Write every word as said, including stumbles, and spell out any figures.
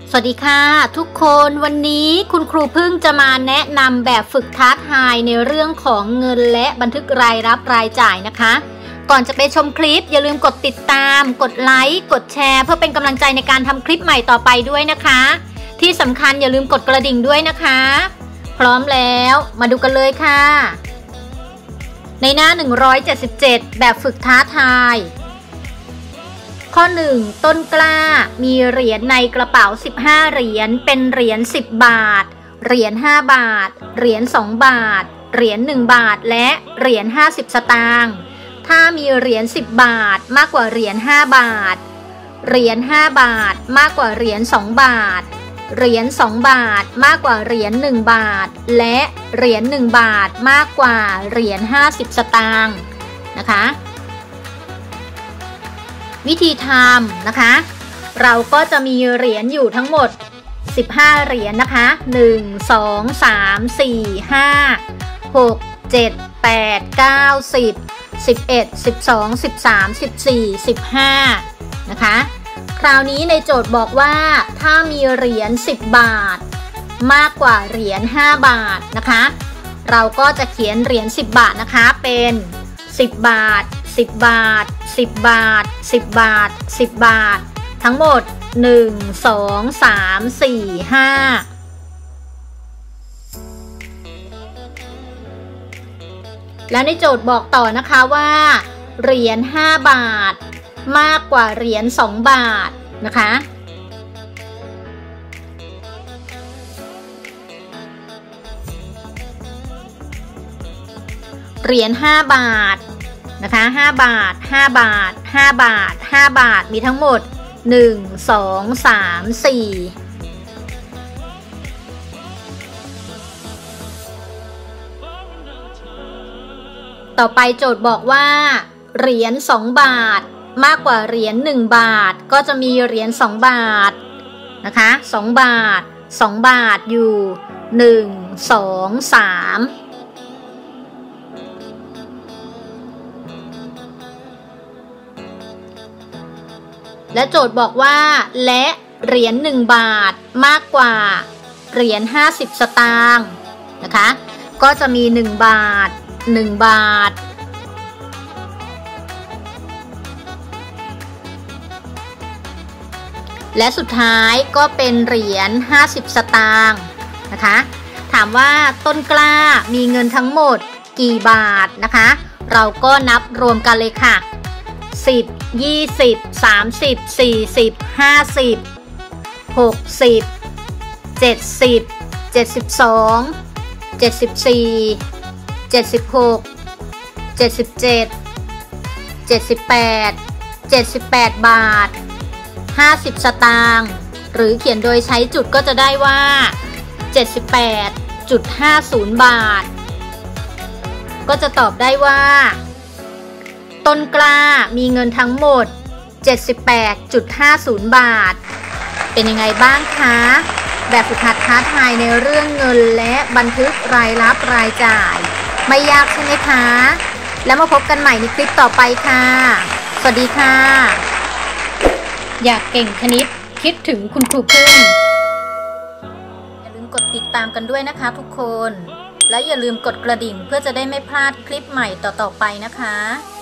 สวัสดีค่ะทุกคนวันนี้คุณครูพึ่งจะมาแนะนำแบบฝึกท้าทายในเรื่องของเงินและบันทึกรายรับรายจ่ายนะคะก่อนจะไปชมคลิปอย่าลืมกดติดตามกดไลค์กดแชร์เพื่อเป็นกำลังใจในการทำคลิปใหม่ต่อไปด้วยนะคะที่สำคัญอย่าลืมกดกระดิ่งด้วยนะคะพร้อมแล้วมาดูกันเลยค่ะในหน้าหนึ่งร้อยเจ็ดสิบเจ็ดแบบฝึกท้าทายข้อหนึ่งต้นกล้ามีเหรียญในกระเป๋าสิบห้าเหรียญเป็นเหรียญสิบบาทเหรียญห้าบาทเหรียญสองบาทเหรียญหนึ่งบาทและเหรียญห้าสิบสตางค์ถ้ามีเหรียญสิบบาทมากกว่าเหรียญห้าบาทเหรียญห้าบาทมากกว่าเหรียญสองบาทเหรียญสองบาทมากกว่าเหรียญหนึ่งบาทและเหรียญหนึ่งบาทมากกว่าเหรียญห้าสิบสตางค์นะคะวิธีทำนะคะเราก็จะมีเหรียญอยู่ทั้งหมดสิบห้าเหรียญนะคะหนึ่ง สอง สาม สี่ ห้า หก เจ็ด แปด เก้า สิบ สิบเอ็ด สิบสอง สิบสาม สิบสี่ สิบห้านะคะคราวนี้ในโจทย์บอกว่าถ้ามีเหรียญสิบบาทมากกว่าเหรียญห้าบาทนะคะเราก็จะเขียนเหรียญสิบบาทนะคะเป็นสิบบาทสิบบาทสิบบาทสิบบาทสิบบาททั้งหมดหนึ่ง สอง สาม สี่ ห้าแล้วในโจทย์บอกต่อนะคะว่าเหรียญห้าบาทมากกว่าเหรียญสองบาทนะคะเหรียญห้าบาทนะคะห้าบาทห้าบาทห้าบาทห้าบาทมีทั้งหมดหนึ่ง สอง สาม สี่ต่อไปโจทย์บอกว่าเหรียญสองบาทมากกว่าเหรียญหนึ่งบาทก็จะมีเหรียญสองบาทนะคะสองบาทสองบาทอยู่หนึ่ง สอง สามและโจทย์บอกว่าและเหรียญหนึ่งบาทมากกว่าเหรียญห้าสิบสตางค์นะคะก็จะมีหนึ่งบาทหนึ่งบาทและสุดท้ายก็เป็นเหรียญห้าสิบสตางค์นะคะถามว่าต้นกล้ามีเงินทั้งหมดกี่บาทนะคะเราก็นับรวมกันเลยค่ะสิบ ยี่สิบ สามสิบ สี่สิบ ห้าสิบ หกสิบ เจ็ดสิบ เจ็ดสิบสอง เจ็ดสิบสี่ เจ็ดสิบหก เจ็ดสิบเจ็ด เจ็ดสิบแปด เจ็ดสิบแปดบาทห้าสิบสตางค์หรือเขียนโดยใช้จุดก็จะได้ว่า เจ็ดสิบแปดจุดห้าศูนย์ บาทก็จะตอบได้ว่าต้นกล้ามีเงินทั้งหมด เจ็ดสิบแปดจุดห้าศูนย์ บาทเป็นยังไงบ้างคะแบบฝึกหัดท้าทายในเรื่องเงินและบันทึกรายรับรายจ่ายไม่ยากใช่ไหมคะแล้วมาพบกันใหม่ในคลิปต่อไปค่ะสวัสดีค่ะอยากเก่งคณิตคิดถึงคุณครูพึ่งอย่าลืมกดติดตามกันด้วยนะคะทุกคนและอย่าลืมกดกระดิ่งเพื่อจะได้ไม่พลาดคลิปใหม่ต่อๆไปนะคะ